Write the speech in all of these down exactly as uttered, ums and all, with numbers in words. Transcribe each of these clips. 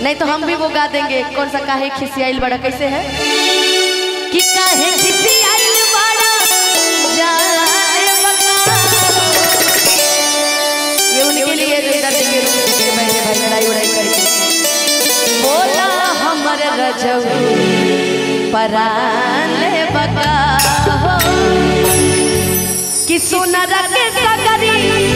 नहीं तो हम भी वो गा देंगे। कौन सा काहे खिसियाइल बड़ा कैसे है कि काहे खिसियाइल बड़ा जाए बका। ये उनके लिए जो इधर देंगे बैठे भाई लड़ाई उड़ाई करके बोला हमर रजऊ परान ले बका हो कि सोनर के सगरी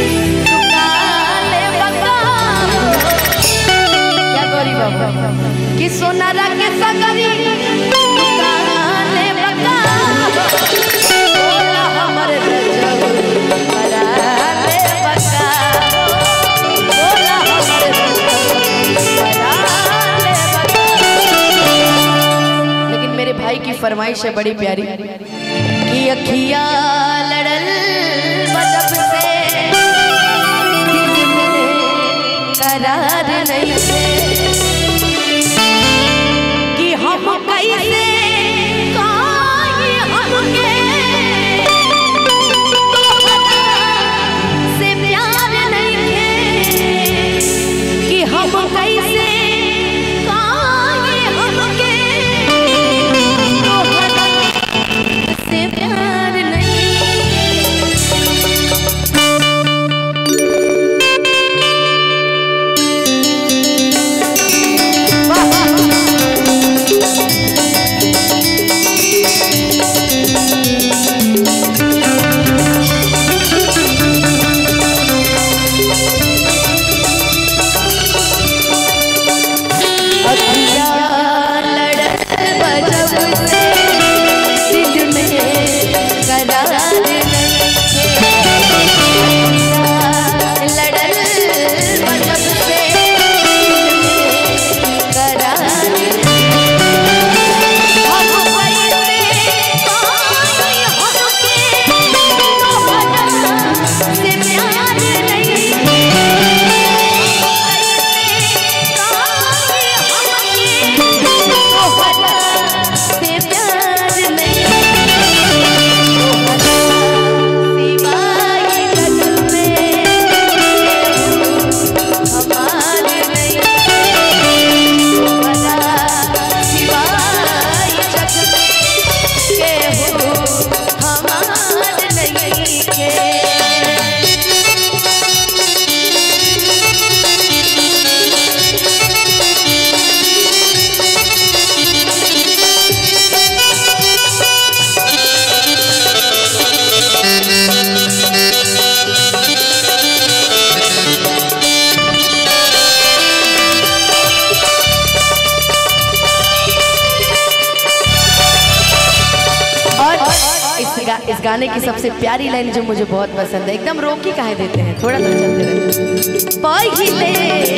कि सोनारा के सगरी दुकाने बका बोला हमर रजऊ पराने बका बोला हमर रजऊ पराने बका। लेकिन मेरे भाई की फरमाइश है बड़ी प्यारी कि अखिया लड़ल बजब से दिल में करार नहीं है हम कैसे काहे हमके से प्यार नहीं है कि हम कैसे काहे हमके से प्यार नहीं। इस गाने की सबसे प्यारी लाइन जो मुझे बहुत पसंद है, एकदम रोक ही काहे देते हैं, थोड़ा तो चलते रहते।